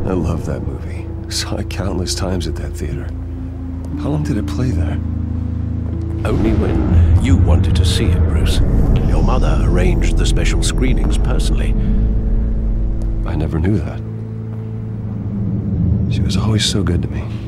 I love that movie. Saw it countless times at that theater. How long did it play there? Only when you wanted to see it, Bruce. Your mother arranged the special screenings personally. I never knew that. She was always so good to me.